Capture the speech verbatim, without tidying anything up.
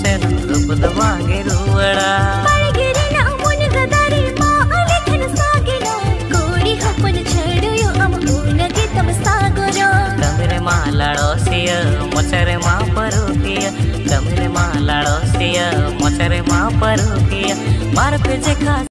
तेन रूप दवांगे रुवड़ा कमरे मा लाड़ोसिया मोचरे मा परुकिया कमरे मा लाड़ोसिया मोचरे मा परुकिया मार पे जे